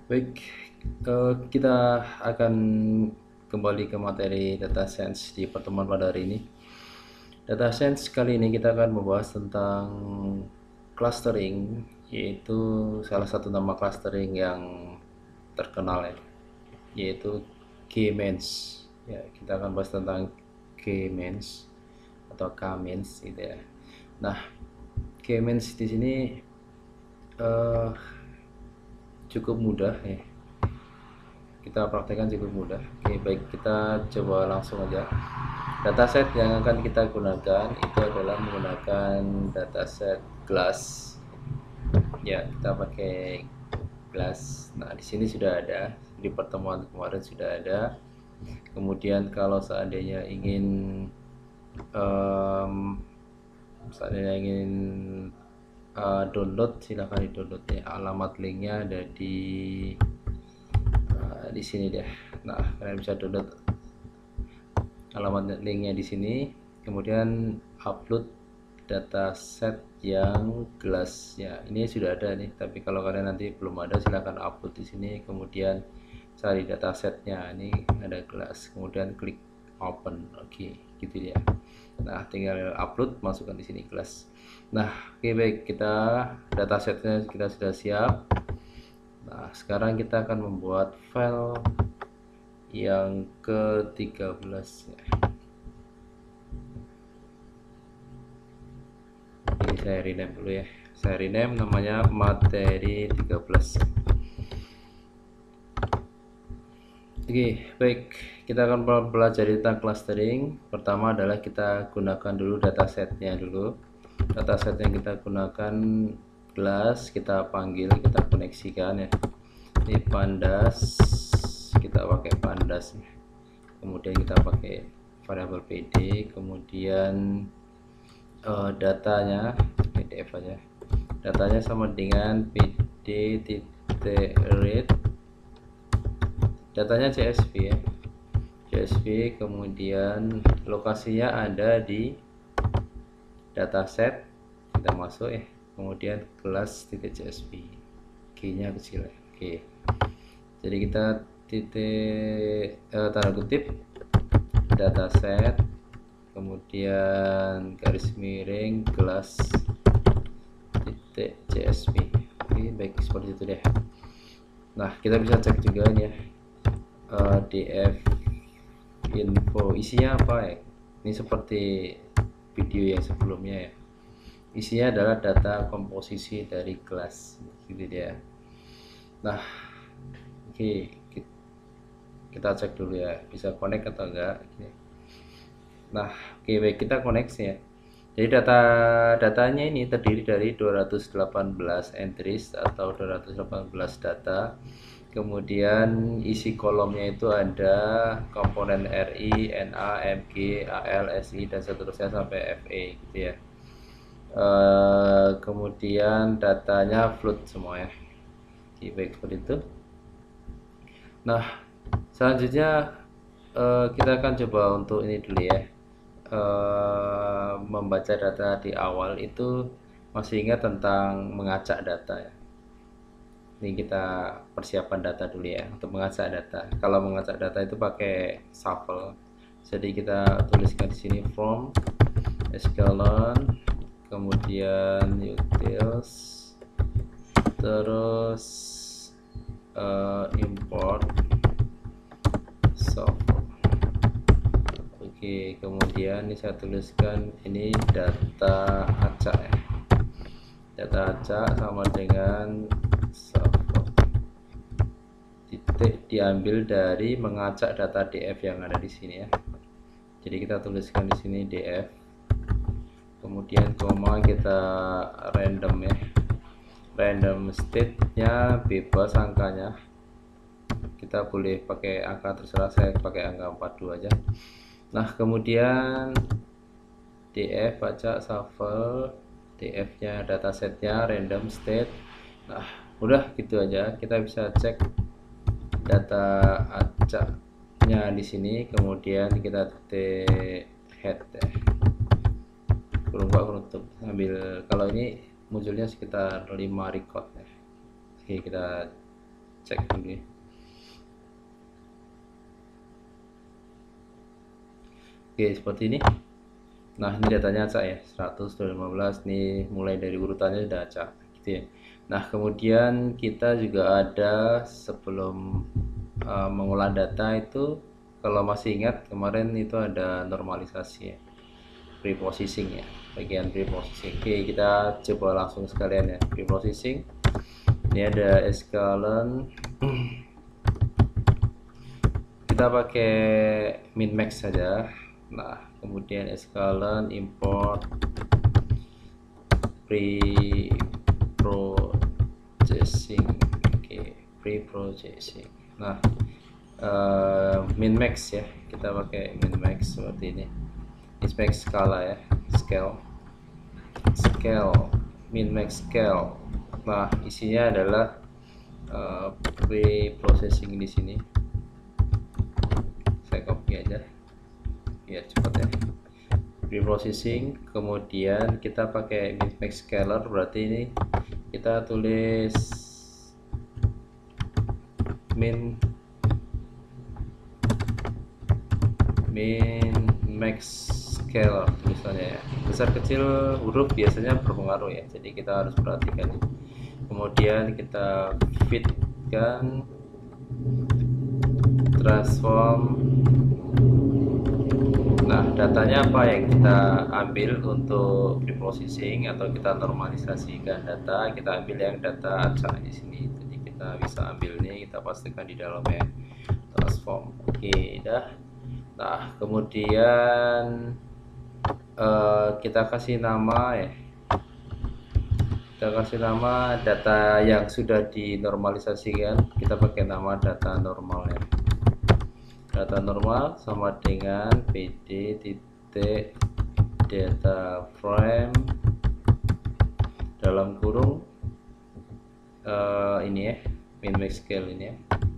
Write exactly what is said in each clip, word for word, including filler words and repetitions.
Baik, eh, kita akan kembali ke materi data science di pertemuan pada hari ini. Data science kali ini kita akan membahas tentang clustering, yaitu salah satu nama clustering yang terkenal ya, yaitu K-means. Ya, kita akan bahas tentang K-means atau K-means gitu ya. Nah, K-means di sini eh, cukup mudah ya, kita praktekkan cukup mudah. Oke, baik, kita coba langsung aja. Dataset yang akan kita gunakan itu adalah menggunakan dataset glass. Ya, kita pakai glass. Nah, di sini sudah ada, di pertemuan kemarin sudah ada. Kemudian kalau seandainya ingin um, seandainya ingin uh, download, silahkan di download ya. Alamat linknya ada di uh, di sini deh. Nah, kalian bisa download alamat linknya di sini, kemudian upload dataset yang glass ya. Ini sudah ada nih, tapi kalau kalian nanti belum ada silahkan upload di sini, kemudian cari datasetnya. Ini ada glass, kemudian klik open. Oke, gitu ya. Nah, tinggal upload, masukkan di sini glass. Nah, oke, baik, kita datasetnya kita sudah siap. Nah, sekarang kita akan membuat file yang ke tiga belas ya. Ini saya rename dulu ya, saya rename namanya materi tiga belas. Oke, baik, kita akan belajar tentang clustering. Pertama adalah kita gunakan dulu datasetnya dulu. Dataset yang kita gunakan glass, kita panggil, kita koneksikan ya. Ini pandas, kita pakai pandas. Kemudian kita pakai variabel pd, kemudian uh, datanya P D F aja. Datanya sama dengan pd titik read, datanya C S V ya, C S V, kemudian lokasinya ada di dataset, kita masuk ya, kemudian kelas titik C S V, G nya kecil ya. Oke, jadi kita titik eh, tanda kutip dataset, kemudian garis miring kelas titik C S V. Oke, baik, seperti itu deh. Nah, kita bisa cek juga nih ya, uh, df info isinya apa ya. Ini seperti video yang sebelumnya ya, isinya adalah data komposisi dari kelas gitu dia. Nah, oke, okay, kita cek dulu ya, bisa connect atau enggak. Nah, oke, okay, baik, kita koneksi ya. Jadi data datanya ini terdiri dari dua ratus delapan belas entries atau dua ratus delapan belas data. Kemudian isi kolomnya itu ada komponen R I, N A, M G, A L, S I dan seterusnya sampai F E gitu ya. E, kemudian datanya float semua ya. Oke, baik, seperti itu. Nah, selanjutnya e, kita akan coba untuk ini dulu ya. Uh, membaca data di awal itu masih ingat tentang mengacak data ya. Ini kita persiapan data dulu ya untuk mengacak data. Kalau mengacak data itu pakai shuffle. Jadi kita tuliskan di sini from sklearn, kemudian utils, terus uh, import shuffle. Oke, kemudian ini saya tuliskan ini data acak ya. Data acak sama dengan titik diambil dari mengacak data D F yang ada di sini ya. Jadi kita tuliskan di sini D F. Kemudian koma, kita random ya. Random state-nya bebas angkanya. Kita boleh pakai angka terserah, saya pakai angka empat puluh dua aja. Nah, kemudian df acak shuffle, df-nya datasetnya random state. Nah, udah gitu aja. Kita bisa cek data acaknya di sini, kemudian kita titik head ya. Kurung penutup sambil, kalau ini munculnya sekitar lima record ya. Oke, kita cek dulu ya. Oke, seperti ini. Nah, ini datanya acak ya, seratus, dua ratus lima belas nih, mulai dari urutannya sudah acak gitu ya. Nah, kemudian kita juga ada sebelum uh, mengolah data itu, kalau masih ingat kemarin itu ada normalisasi ya, preprocessing ya, bagian preprocessing. Oke, kita coba langsung sekalian ya, preprocessing. Ini ada escalon. Kita pakai min max saja. Nah, kemudian escalon import pre-processing. Oke, pre-processing. Nah, uh, min max ya, kita pakai min max seperti ini. Ini max skala ya, scale, scale, min max scale. Nah, isinya adalah uh, pre-processing di sini. Saya copy aja ya, cepat ya. Preprocessing, kemudian kita pakai min max scaler, berarti ini kita tulis min min max scaler misalnya ya. Besar kecil huruf biasanya berpengaruh ya, jadi kita harus perhatikan. Kemudian kita fitkan transform. Nah, datanya apa yang kita ambil untuk preprocessing atau kita normalisasikan data, kita ambil yang data acak di sini. Jadi kita bisa ambil ini, kita pastikan di dalamnya transform. Oke, dah. Nah, kemudian uh, kita kasih nama ya. Kita kasih nama data yang sudah dinormalisasikan, kita pakai nama data normalnya. Data normal sama dengan pd titik data frame dalam kurung uh, ini ya, min max scale ini ya.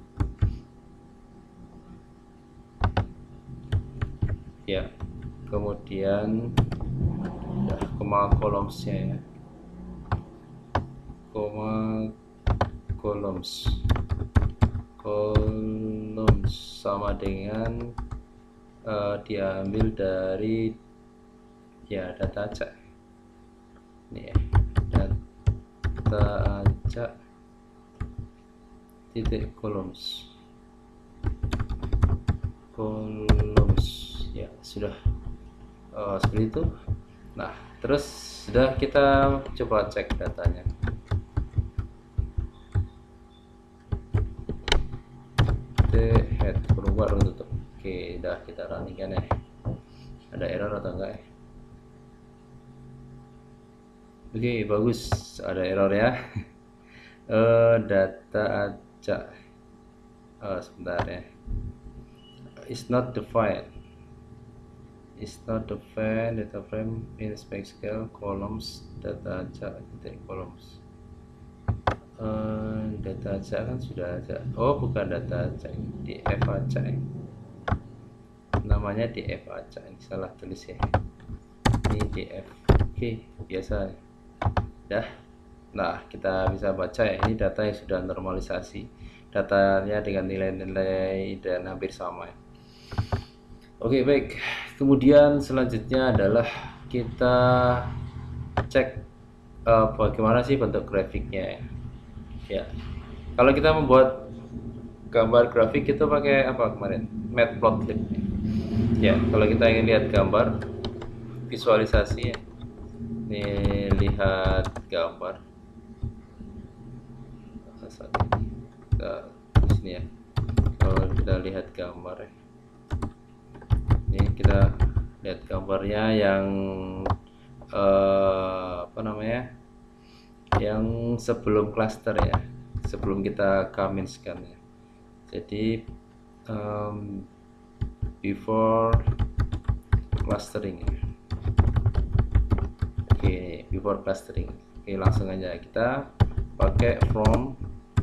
Ya, kemudian ya, koma columns-nya ya, koma columns columns sama dengan uh, diambil dari ya data acak ini ya, data acak titik columns columns ya, sudah uh, seperti itu. Nah, terus sudah, kita coba cek datanya. Head keluar tutup. Oke, udah kita running-kan ya. Ada error atau enggak ya? Oke, bagus, ada error ya. uh, data acak uh, sebentar ya, is not defined, is not defined data frame in space scale columns data acak titik columns. Uh, data acak kan sudah ada. Oh, bukan data acak, df acak ya. Namanya df acak, ini salah tulis ya, ini df. Oke, biasa dah. Nah, kita bisa baca ya, ini data yang sudah normalisasi, datanya dengan nilai-nilai dan hampir sama ya. Oke, baik. Kemudian selanjutnya adalah kita cek uh, bagaimana sih bentuk grafiknya ya. Ya, kalau kita membuat gambar grafik itu pakai apa kemarin? Matplotlib. Ya, kalau kita ingin lihat gambar visualisasi ya, ini lihat gambar. Kita di sini ya. Kalau kita lihat gambar ya, ini kita lihat gambarnya yang uh, apa namanya? Yang sebelum cluster ya, sebelum kita kaminskan ya. Jadi um, before clustering ya. Oke, before clustering. Oke, langsung aja kita pakai from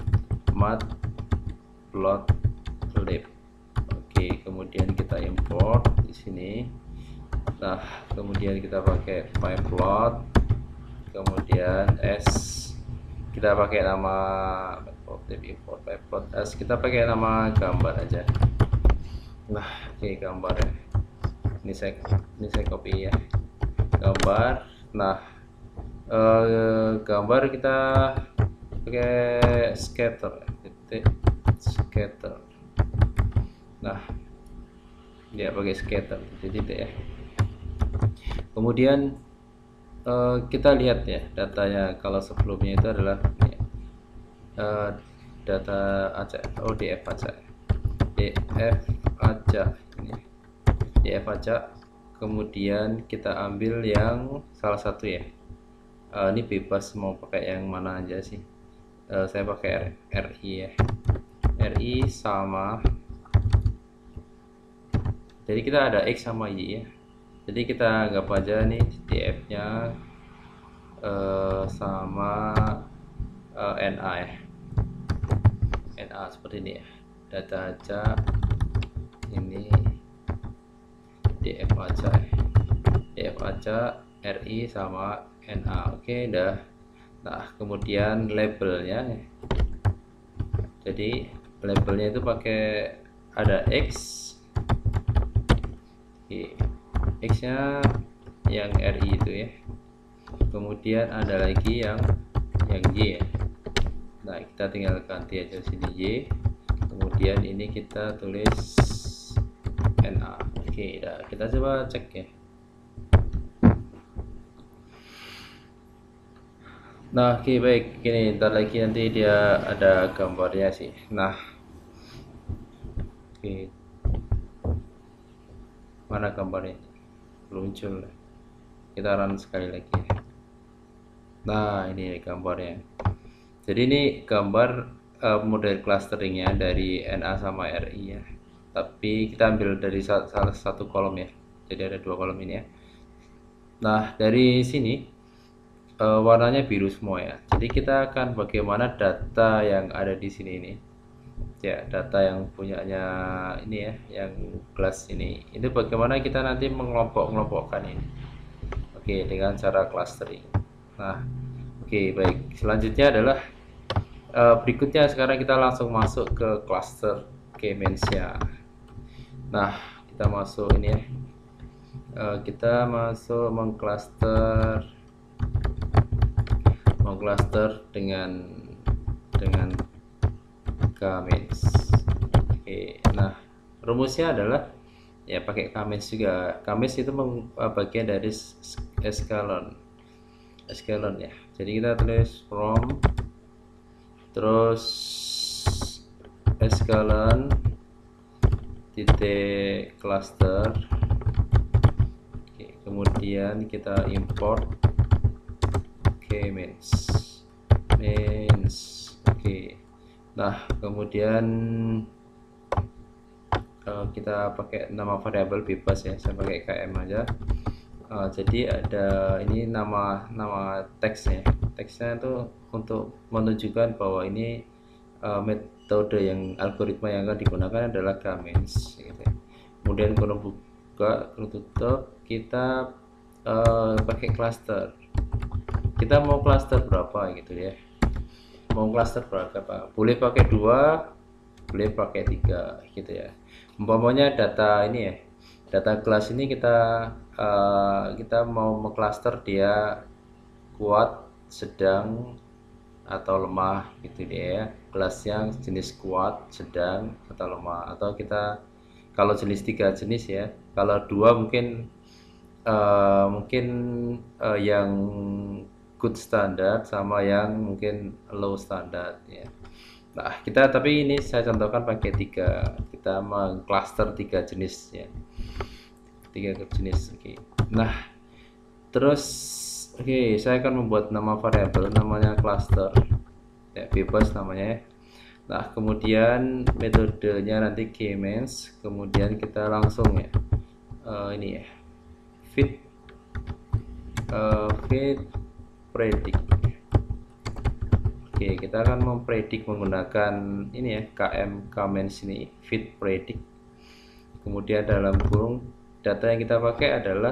matplotlib. Oke, kemudian kita import di sini. Nah, kemudian kita pakai pyplot. Kemudian S, kita pakai nama import tab import import as kita pakai nama gambar aja. Nah, oke okay, gambar ya. Ini saya ini saya copy ya. Gambar. Nah, eh, gambar kita pakai scatter, titik scatter. Nah, dia pakai scatter titik ya. Kemudian uh, kita lihat ya datanya. Kalau sebelumnya itu adalah ya, uh, data acak, oh df acak, df acak ini, df acak. Kemudian kita ambil yang salah satu ya. Uh, ini bebas mau pakai yang mana aja sih. Uh, saya pakai ri ya. Ri sama. Jadi kita ada x sama y ya. Jadi kita anggap aja nih df-nya uh, sama uh, na ya. Na seperti ini ya. Data aja ini df aja df aja ri sama na. Oke, dah. Nah, kemudian labelnya. Jadi labelnya itu pakai ada x. Oke. X-nya yang ri itu ya. Kemudian ada lagi yang yang y ya. Nah, kita tinggal ganti aja sini y. Kemudian ini kita tulis na. Oke, dah. Kita coba cek ya. Nah, oke, baik. Gini, ntar lagi nanti dia ada gambarnya sih. Nah, oke, mana gambarnya? Belum muncul. Kita run sekali lagi. Nah, ini gambarnya. Jadi ini gambar uh, model clusteringnya dari na sama ri ya. Tapi kita ambil dari salah satu kolom ya. Jadi ada dua kolom ini ya. Nah, dari sini uh, warnanya biru semua ya. Jadi kita akan bagaimana data yang ada di sini ini. Ya, data yang punyanya ini ya, yang kelas ini. Itu bagaimana kita nanti mengelompok-kelompokkan ini. Oke, dengan cara clustering. Nah, oke, baik. Selanjutnya adalah uh, berikutnya sekarang kita langsung masuk ke cluster K-means-nya. Nah, kita masuk ini ya. Uh, kita masuk mengcluster mengcluster dengan dengan K-means. Oke, nah rumusnya adalah ya pakai K-means juga. K-means itu bagian dari echelon echelon ya. Jadi kita tulis from terus echelon titik cluster. Oke, kemudian kita import K-means means. Oke. Nah, kemudian uh, kita pakai nama variabel bebas ya. Saya pakai km aja. Uh, jadi ada ini nama nama teksnya. Teksnya itu untuk menunjukkan bahwa ini uh, metode yang algoritma yang akan digunakan adalah K-means. Gitu. Kemudian kalau buka, kalau tutup, kita uh, pakai cluster. Kita mau cluster berapa gitu ya. Mau cluster berapa? Boleh pakai dua, boleh pakai tiga gitu ya. Umpamanya data ini ya, data kelas ini kita uh, kita mau mengcluster dia kuat, sedang atau lemah gitu ya. Kelas yang jenis kuat, sedang atau lemah. Atau kita kalau jenis tiga jenis ya. Kalau dua mungkin uh, mungkin uh, yang good standard sama yang mungkin low standard ya. Nah, kita tapi ini saya contohkan pakai tiga. Kita mengcluster tiga jenis ya. Tiga jenis. Oke. Nah, terus oke, okay, saya akan membuat nama variabel namanya cluster. Ya, bebas namanya ya. Nah, kemudian metodenya nanti K-means, kemudian kita langsung ya. Uh, ini ya. Fit uh, fit predict. Oke, kita akan mempredik menggunakan ini ya, km K-means ini, fit predict. Kemudian dalam kurung data yang kita pakai adalah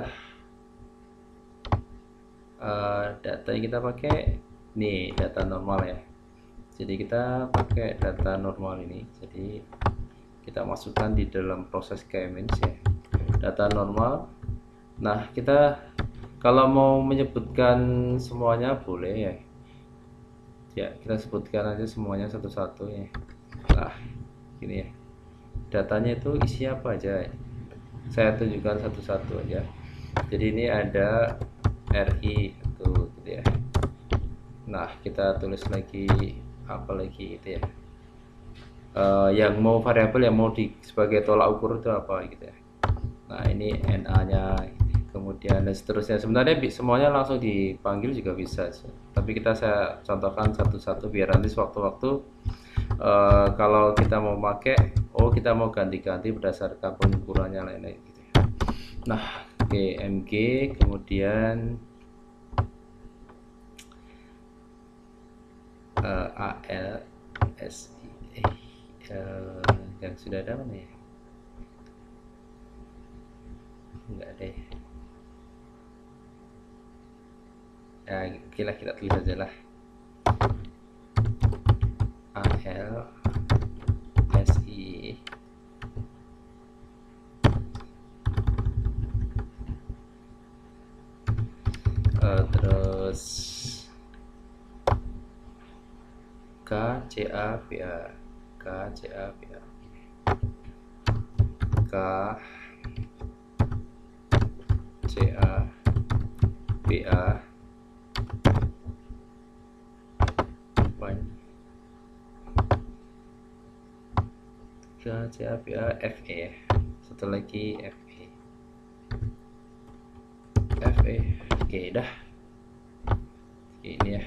uh, data yang kita pakai nih, data normal ya. Jadi kita pakai data normal ini, jadi kita masukkan di dalam proses k-means ya, data normal. Nah, kita kalau mau menyebutkan semuanya boleh ya, ya kita sebutkan aja semuanya satu-satu ya. Nah, gini ya, datanya itu isi apa aja ya. Saya tunjukkan satu-satu aja. Jadi ini ada ri itu gitu ya. Nah, kita tulis lagi apa lagi gitu ya, uh, yang mau variabel yang mau di sebagai tolak ukur itu apa gitu ya. Nah, ini na nya, kemudian dan seterusnya. Sebenarnya semuanya langsung dipanggil juga bisa, tapi kita saya contohkan satu-satu biar nanti sewaktu-waktu uh, kalau kita mau pakai, oh kita mau ganti-ganti berdasarkan pengukurannya lain-lain gitu ya. Nah, oke, mg, kemudian uh, al si eh, uh, yang sudah ada mana ya, enggak ada ya, ya oke lah, kita tulis aja lah al si uh, terus K C A V A, K C A V A, K C A V A, K C A V A F E, satu lagi F E, F E, oke dah, oke, ini ya.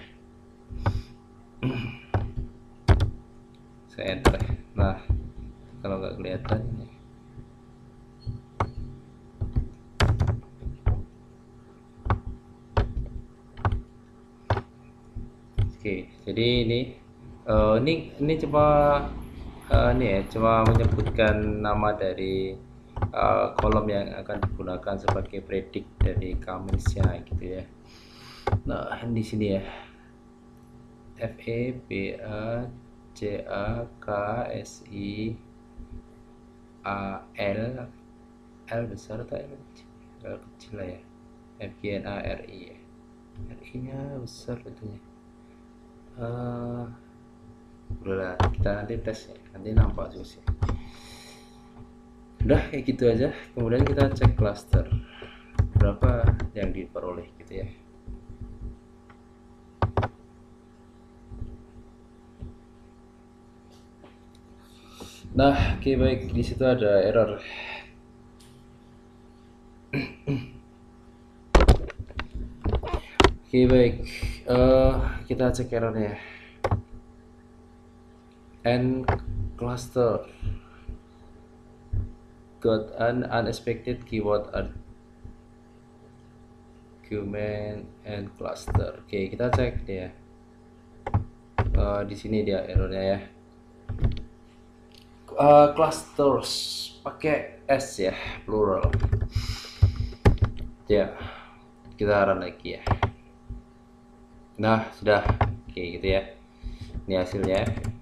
Saya enter. Nah, kalau nggak kelihatan ini. Oke, jadi ini uh, ini ini cuma uh, ini ya, cuma menyebutkan nama dari uh, kolom yang akan digunakan sebagai predik dari k-means-nya gitu ya. Nah, di sini ya, F E B A C A K S I A L, L besar atau L kecil? L kecil lah ya. F G N A R I ya. R I nya besar tentunya. Uh, udahlah, kita nanti tes ya, nanti nampak juga sih. Udah kayak gitu aja. Kemudian kita cek cluster berapa yang diperoleh gitu ya. Nah, oke, okay, baik, di situ ada error. Oke, okay, baik, uh, kita cek errornya. And cluster got an unexpected keyword argument and cluster. Oke, okay, kita cek dia. Uh, di sini dia errornya ya. Uh, clusters pakai S ya, plural ya. Kita run lagi ya. Nah, sudah oke gitu ya, ini hasilnya.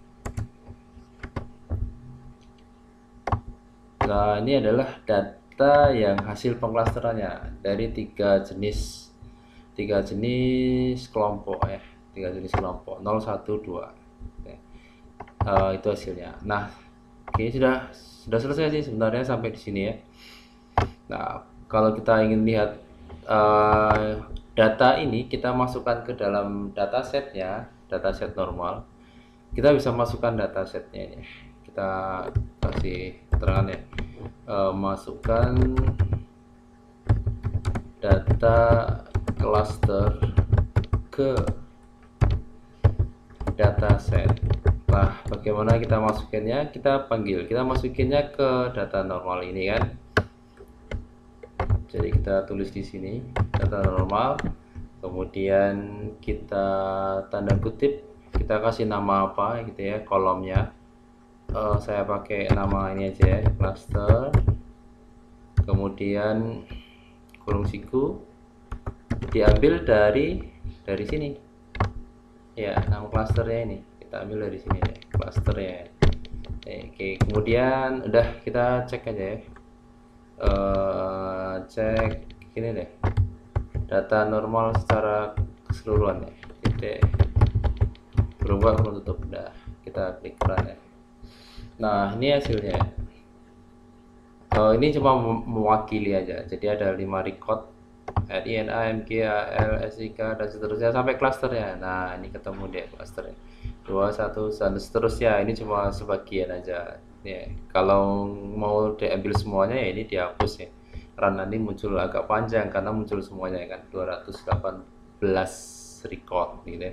Nah, ini adalah data yang hasil pengklasterannya dari tiga jenis tiga jenis kelompok ya, tiga jenis kelompok nol satu dua. Oke. Uh, itu hasilnya. Nah, oke, sudah sudah selesai sih sebenarnya sampai di sini ya. Nah, kalau kita ingin lihat uh, data ini, kita masukkan ke dalam datasetnya, dataset normal. Kita bisa masukkan datasetnya ini. Kita kasih keterangan ya. Uh, masukkan data cluster ke dataset. Nah, bagaimana kita masukinnya? Kita panggil, kita masukinnya ke data normal ini kan. Jadi kita tulis di sini data normal, kemudian kita tanda kutip, kita kasih nama apa gitu ya, kolomnya. Uh, saya pakai nama ini aja ya, cluster, kemudian kurung siku, diambil dari dari sini ya, nama clusternya ini kita kita ambil dari sini deh klasternya. Oke, kemudian udah kita cek aja ya. Uh, cek ini deh, data normal secara keseluruhan ya. Titik berubah menutup, udah kita klik run ya. Nah ini hasilnya. Uh, ini cuma mewakili aja, jadi ada lima record R I N A, M G, A L, S I K dan seterusnya sampai klasternya. Nah ini ketemu deh klasternya dua, satu dan seterusnya. Ini cuma sebagian aja ya. Kalau mau diambil semuanya ya ini dihapus ya, karena nanti muncul agak panjang karena muncul semuanya kan dua ratus delapan belas record gitu ya.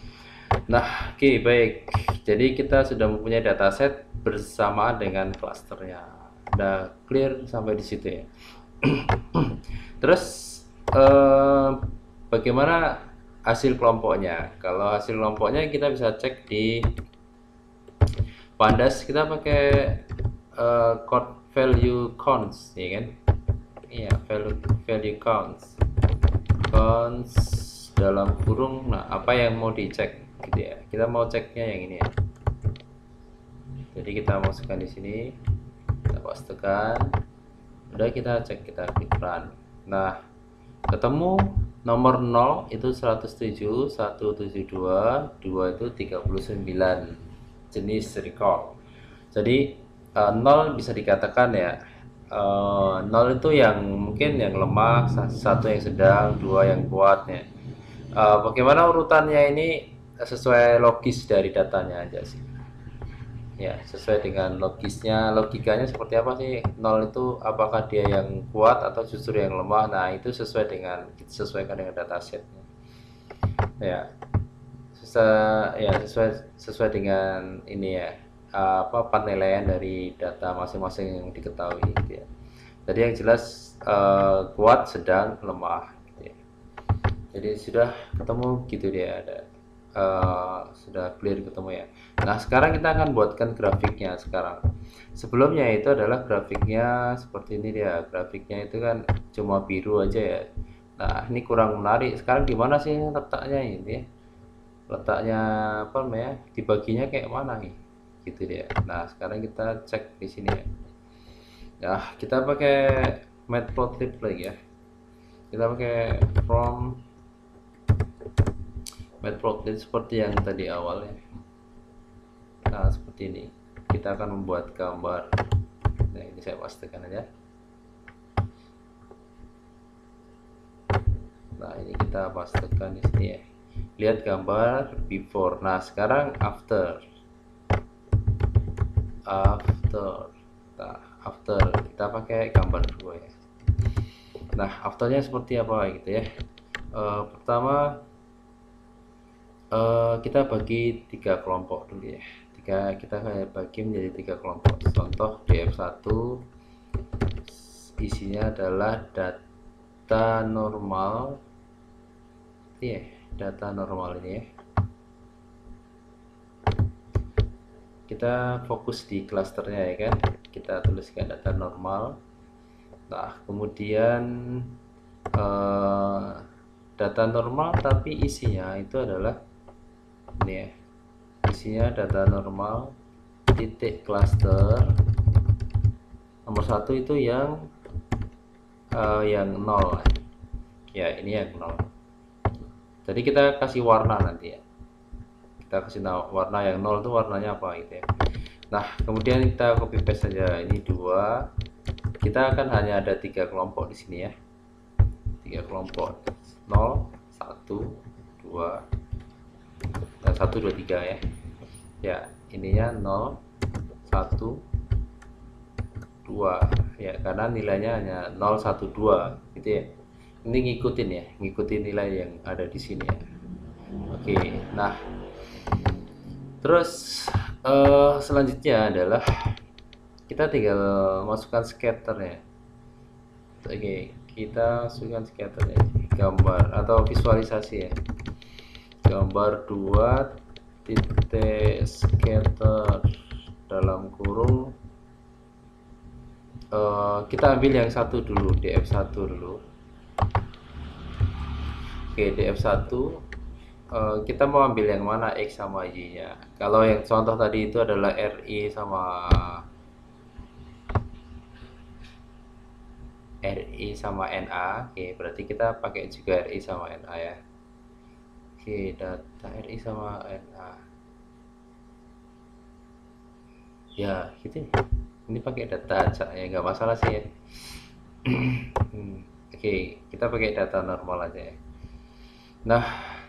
Nah oke, okay, baik, jadi kita sudah mempunyai dataset bersamaan dengan klasternya. Udah clear sampai di situ ya. Terus eh, bagaimana hasil kelompoknya? Kalau hasil kelompoknya kita bisa cek di Pandas, kita pakai uh, code value counts ya kan. Iya, value value counts counts dalam kurung. Nah apa yang mau dicek gitu ya, kita mau ceknya yang ini ya. Jadi kita masukkan di sini, kita pastekan, udah kita cek, kita klik run. Nah ketemu nomor nol itu seratus tujuh, seratus tujuh puluh dua, dua itu tiga puluh sembilan jenis record. Jadi uh, nol bisa dikatakan ya, uh, nol itu yang mungkin yang lemah, satu yang sedang, dua yang kuat ya. Uh, bagaimana urutannya ini sesuai logis dari datanya aja sih. Ya, sesuai dengan logisnya, logikanya seperti apa sih? Nol itu apakah dia yang kuat atau justru yang lemah? Nah, itu sesuai dengan sesuaikan dengan datasetnya. Ya. Sesuai ya sesuai sesuai dengan ini ya, apa penilaian dari data masing-masing yang diketahui gitu ya. Jadi yang jelas uh, kuat, sedang, lemah gitu ya. Jadi sudah ketemu gitu dia, ada uh, sudah clear ketemu ya. Nah sekarang kita akan buatkan grafiknya sekarang. Sebelumnya itu adalah grafiknya seperti ini dia, grafiknya itu kan cuma biru aja ya. Nah ini kurang menarik. Sekarang gimana sih letaknya ini ya? Letaknya apa namanya, dibaginya kayak mana nih gitu dia. Nah sekarang kita cek di sini ya. Nah kita pakai matplotlib lagi ya. Kita pakai from matplotlib seperti yang tadi awal ya. Nah seperti ini kita akan membuat gambar. Nah ini saya pastikan aja. Nah ini kita pastikan di sini ya. Lihat gambar before. Nah sekarang after. After. Nah after kita pakai gambar dua ya. Nah afternya seperti apa gitu ya. Uh, pertama uh, kita bagi tiga kelompok dulu ya. Tiga, kita bagi menjadi tiga kelompok. Contoh D F satu isinya adalah data normal. Iya, data normal ini ya. Kita fokus di klasternya ya kan. Kita tuliskan data normal. Nah, kemudian eh, data normal tapi isinya itu adalah ini ya. Isinya data normal titik cluster nomor satu itu yang uh, yang nol ya, ini yang nol. Jadi kita kasih warna nanti ya, kita kasih warna yang nol itu warnanya apa gitu ya. Nah kemudian kita copy paste saja ini dua, kita akan hanya ada tiga kelompok di sini ya, tiga kelompok nol, satu, dua, dan satu, dua, tiga ya. Ya ininya nol, satu, dua ya, karena nilainya hanya nol, satu, dua gitu ya. Ini ngikutin ya, ngikutin nilai yang ada di sini ya. Oke, nah terus uh, selanjutnya adalah kita tinggal masukkan scatter ya. Oke, kita masukkan scatter ya, gambar atau visualisasi ya. Gambar dua titik scatter dalam kurung, uh, kita ambil yang satu dulu, D F satu dulu. Oke, D F satu uh, kita mau ambil yang mana X sama Y nya. Kalau yang contoh tadi itu adalah R I sama R I sama N A. Oke, berarti kita pakai juga R I sama N A ya. Oke, data R I sama N A. Ya, gitu. Ini pakai data aja ya, nggak masalah sih ya. Hmm, Oke, kita pakai data normal aja ya. Nah,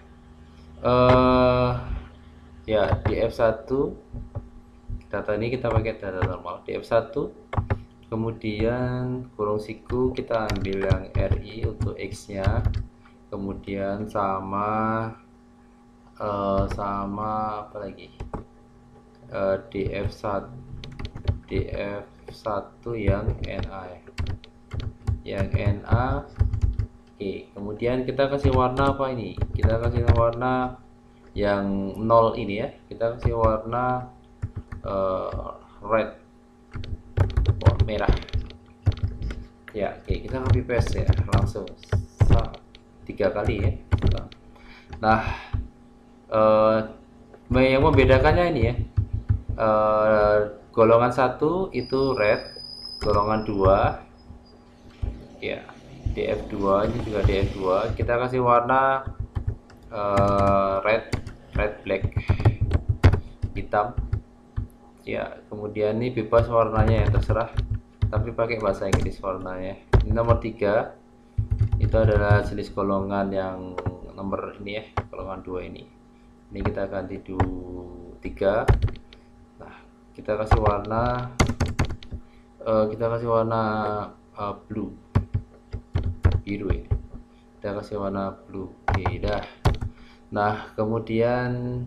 eh ya di F satu data ini kita pakai data normal. Di F satu kemudian kurung siku kita ambil yang R I untuk X nya, kemudian sama eh, sama apa lagi, eh, di F satu di F satu yang N A ya. Yang N A. Oke, kemudian kita kasih warna apa ini, kita kasih warna yang nol ini ya, kita kasih warna uh, red, oh, merah ya. Oke, kita copy paste ya langsung tiga kali ya. Nah, uh, yang membedakannya ini ya, uh, golongan satu itu red, golongan dua ya D F dua, ini juga D F dua, kita kasih warna uh, red red black, hitam ya. Kemudian ini bebas warnanya ya, terserah, tapi pakai bahasa Inggris warnanya. Ini nomor tiga itu adalah jenis golongan yang nomor ini ya, golongan dua ini. Ini kita ganti du tiga. Nah, kita kasih warna uh, kita kasih warna uh, blue, biru ya. Kita kasih warna blue. Oke, dah. Nah, kemudian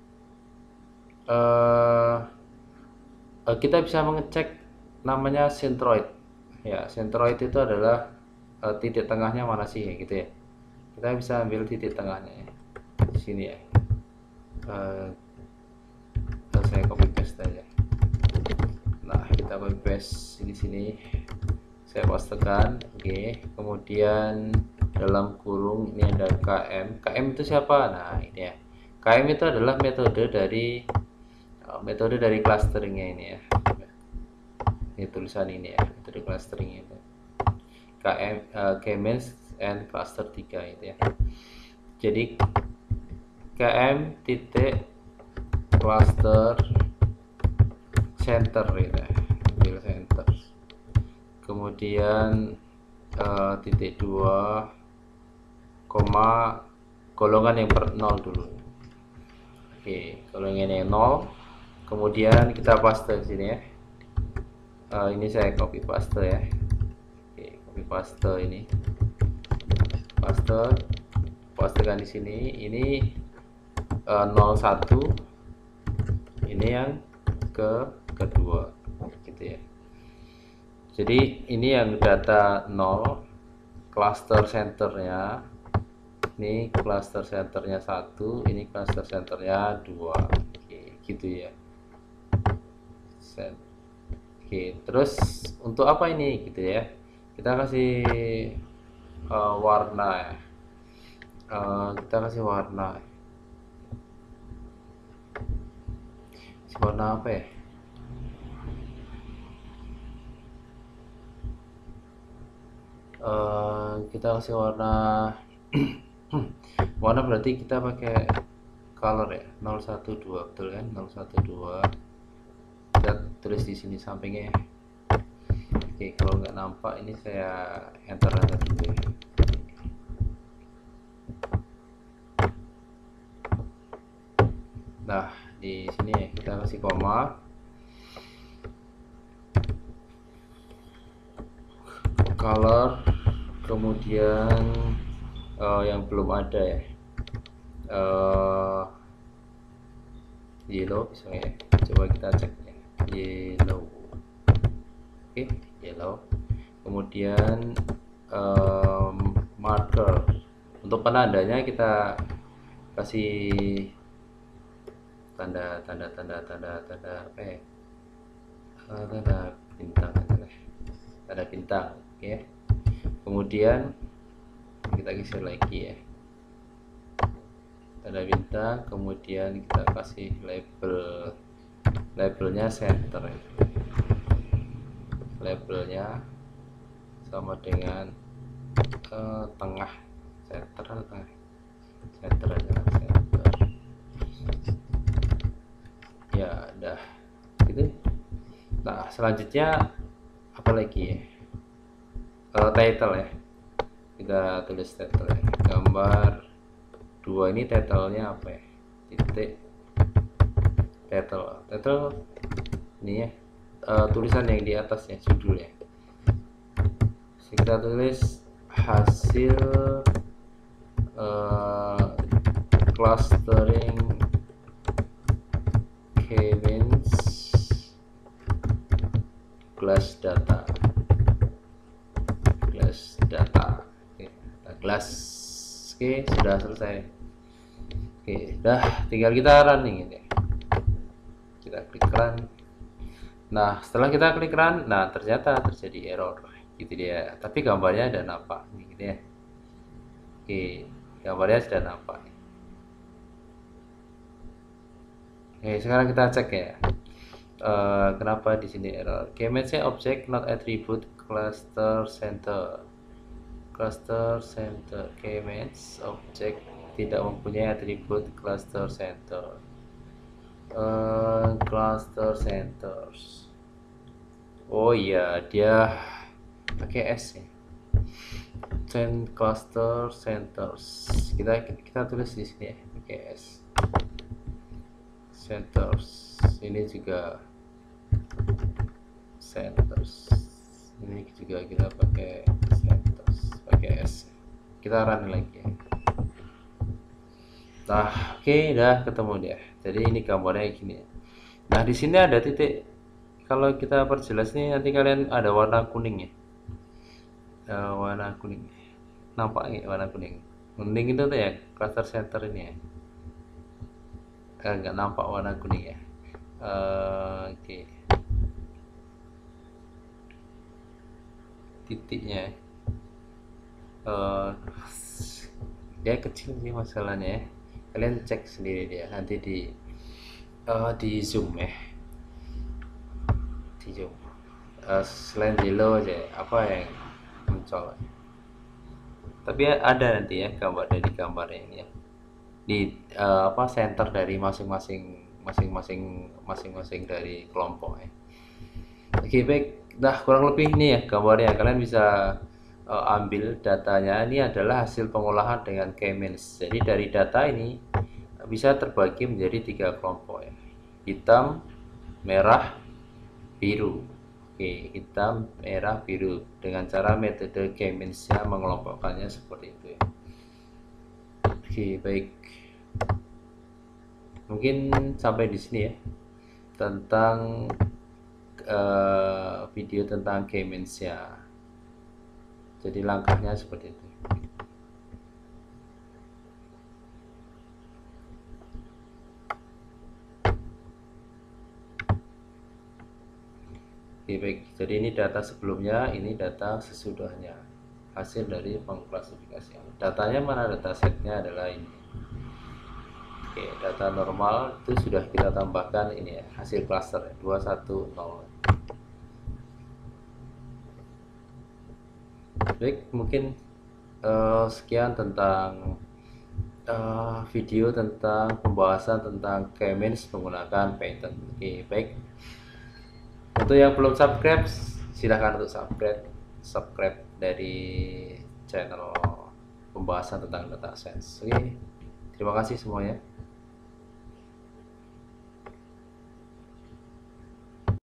uh, uh, kita bisa mengecek namanya centroid ya. Centroid itu adalah uh, titik tengahnya mana sih ya, gitu ya. Kita bisa ambil titik tengahnya ya, di sini ya. Uh, saya copy paste aja. Nah, kita copy paste di sini, saya pastekan. Oke, kemudian dalam kurung ini ada K M. K M itu siapa? Nah, ini ya. K M itu adalah metode dari metode dari clusteringnya ini ya. Ini tulisan ini ya, metode clustering itu. K M uh, K-means and cluster tiga itu ya. Jadi K M titik cluster center gitu ya. Ambil center. Kemudian uh, titik dua koma golongan yang per nol dulu. Oke, golongan yang nol. Kemudian kita paste di sini ya. Uh, ini saya copy paste ya. Oke, copy paste ini. Paste, pastekan di sini. Ini uh, nol satu. Ini yang ke kedua, gitu ya. Jadi ini yang data nol, cluster centernya. Ini cluster centernya satu, ini cluster centernya dua. Oke, gitu ya. Set. Oke, terus untuk apa ini gitu ya? Kita kasih uh, warna ya. Uh, kita kasih warna. Kasih warna apa ya? Uh, kita kasih warna warna berarti kita pakai color ya, nol satu dua, betul kan? nol satu dua. Kita tulis di sini sampingnya ya. Oke, kalau nggak nampak ini saya enter enter dulu ya. Nah, di sini ya, kita kasih koma, color, kemudian uh, yang belum ada ya, uh, yellow misalnya. Coba kita cek ya, yellow. Oke, yellow. Kemudian um, marker, untuk penandanya kita kasih tanda tanda tanda tanda tanda apa ya, uh, tanda bintang aja lah, tanda bintang. Oke, kemudian kita geser lagi ya. ada bintang, kemudian kita kasih label, labelnya center, labelnya sama dengan uh, tengah, center atau tengah, center aja, center ya udah gitu. Nah selanjutnya apa lagi ya, uh, title ya, kita tulis title ya. Gambar dua ini titlenya apa ya, titik title, title ini ya, uh, tulisan yang di atas ya, judulnya. Kita tulis hasil uh, clustering K-means glass data, glass data, oke, glass, oke, sudah selesai. Oke, dah tinggal kita running ini. Kita klik run. Nah, setelah kita klik run, nah ternyata terjadi error, gitu dia. Tapi gambarnya ada nampak, gitu ya. Oke, gambarnya sudah nampak. Oke, sekarang kita cek ya. Uh, kenapa di sini error? K-means-nya object not attribute cluster center. Cluster center, K-means object tidak mempunyai atribut cluster center. Uh, cluster centers. Oh iya, dia pakai S ya. Ten cluster centers. Kita kita tulis di sini ya, pakai S. Centers. Ini juga centers. Ini juga kita pakai centers, pakai S. Kita run lagi ya. Nah, oke, okay, udah ketemu dia. Jadi ini gambarnya gini. Nah, di sini ada titik. Kalau kita perjelas nih, nanti kalian ada warna kuning ya. Uh, warna kuning. Nampak nggak warna kuning? Kuning itu tuh ya, cluster center ini ya. Eh, nggak nampak warna kuning ya. Uh, oke. Okay. Titiknya. Uh, dia kecil sih masalahnya ya. Kalian cek sendiri dia, nanti di uh, di zoom ya, di zoom uh, selain di low aja apa yang mencolok, tapi ada nanti ya gambar dari gambarnya ini ya, di uh, apa center dari masing-masing masing-masing masing-masing dari kelompok ya. Oke, baik, nah kurang lebih ini ya gambarnya. Kalian bisa Uh, ambil datanya. Ini adalah hasil pengolahan dengan K-means. Jadi dari data ini bisa terbagi menjadi tiga kelompok ya, hitam, merah, biru. Oke, hitam, merah, biru, dengan cara metode K-means-nya mengelompokkannya seperti itu ya. Oke, baik, mungkin sampai di sini ya tentang uh, video tentang K-means-nya. Jadi langkahnya seperti itu. Oke, baik. Jadi ini data sebelumnya, ini data sesudahnya. Hasil dari pengklasifikasian. Datanya mana? Data setnya adalah ini. Oke, data normal itu sudah kita tambahkan ini ya, hasil cluster dua satu nol. Baik, mungkin uh, sekian tentang uh, video tentang pembahasan tentang K-means menggunakan Python. Oke, baik. Untuk yang belum subscribe, silahkan untuk subscribe, subscribe dari channel pembahasan tentang data science. Oke, terima kasih semuanya.